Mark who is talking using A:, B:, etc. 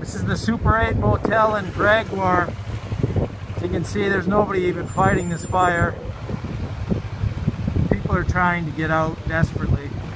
A: This is the Super 8 Motel in Gregoire. As you can see, there's nobody even fighting this fire. People are trying to get out desperately.